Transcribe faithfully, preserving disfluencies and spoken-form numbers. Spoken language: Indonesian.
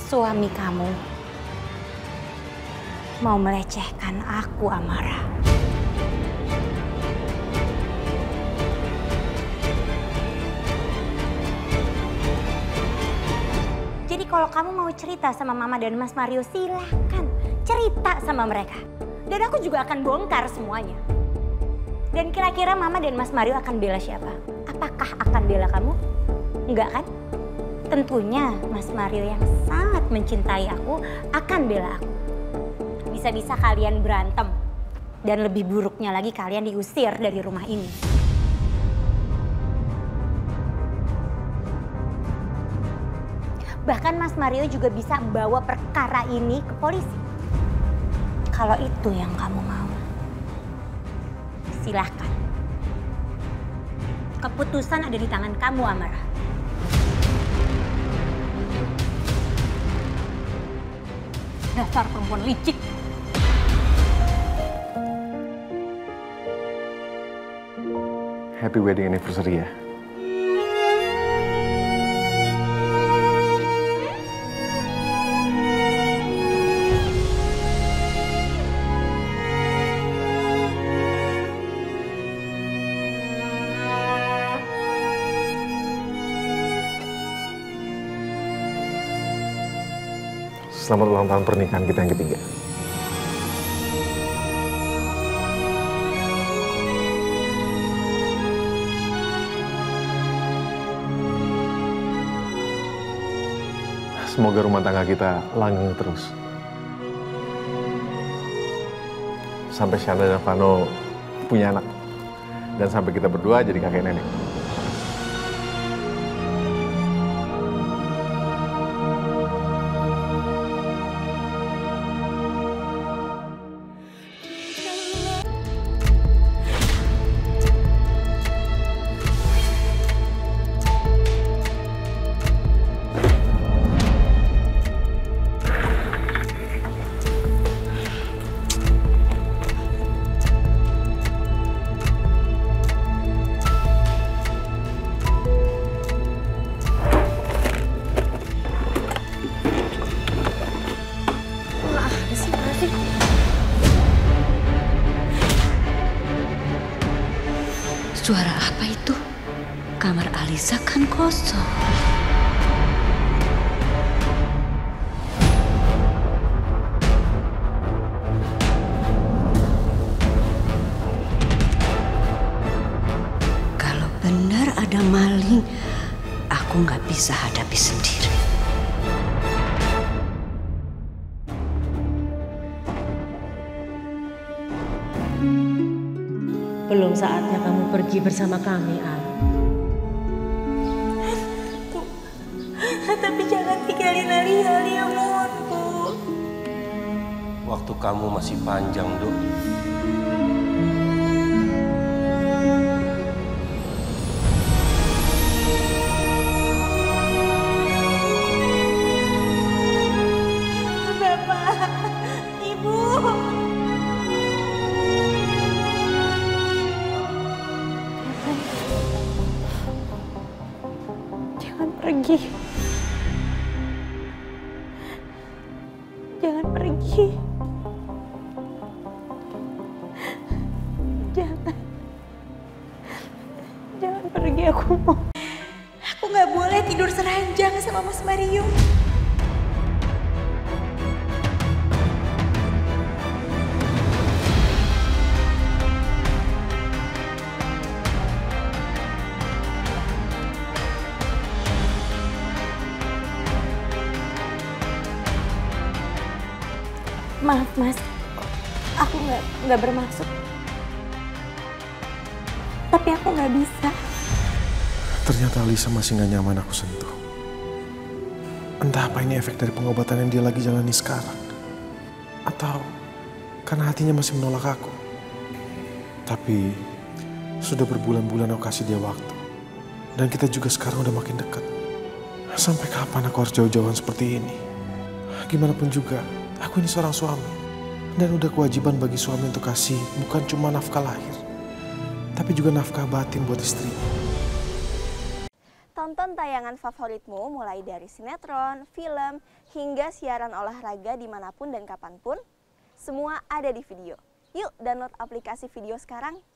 suami kamu mau melecehkan aku, Amara. Jadi kalau kamu mau cerita sama Mama dan Mas Mario, silahkan cerita sama mereka. Dan aku juga akan bongkar semuanya. Dan kira-kira Mama dan Mas Mario akan bela siapa? Apakah akan bela kamu? Enggak kan? Tentunya Mas Mario yang sangat mencintai aku akan bela aku. Bisa-bisa kalian berantem. Dan lebih buruknya lagi kalian diusir dari rumah ini. Bahkan Mas Mario juga bisa bawa perkara ini ke polisi. Kalau itu yang kamu mau, silahkan. Keputusan ada di tangan kamu, Amara. Dasar perempuan licik. Happy wedding anniversary ya. Selamat ulang tahun pernikahan kita yang ketiga. Semoga rumah tangga kita langgeng terus. Sampai Shanda dan Vano punya anak. Dan sampai kita berdua jadi kakek nenek. Suara apa itu? Kamar Alisa kan kosong. Kalau benar ada maling, aku nggak bisa hadapi sendiri. Belum saatnya kamu pergi bersama kami, Al. Tapi jangan tinggalin Alia, Alia mohon, Bu. Waktu kamu masih panjang, Dok. Bapak, Ibu. Jangan pergi. Jangan pergi. Jangan. Jangan pergi, aku mau. Aku nggak boleh tidur seranjang sama Mas Mario. Maaf, Mas. Aku nggak nggak bermaksud. Tapi aku nggak bisa. Ternyata Alisa masih nggak nyaman aku sentuh. Entah apa ini efek dari pengobatan yang dia lagi jalani sekarang. Atau karena hatinya masih menolak aku. Tapi sudah berbulan-bulan aku kasih dia waktu. Dan kita juga sekarang udah makin dekat. Sampai kapan aku harus jauh-jauhan seperti ini? Gimana pun juga, aku ini seorang suami. Dan udah kewajiban bagi suami untuk kasih bukan cuma nafkah lahir, tapi juga nafkah batin buat istrinya. Tonton tayangan favoritmu mulai dari sinetron, film, hingga siaran olahraga dimanapun dan kapanpun. Semua ada di Vidio. Yuk download aplikasi Vidio sekarang.